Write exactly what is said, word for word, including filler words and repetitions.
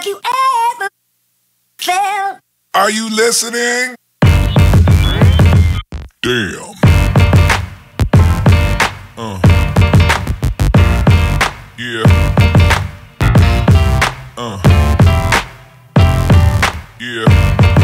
Have you ever felt? Are you listening? Damn. Uh. Yeah. Uh. Yeah.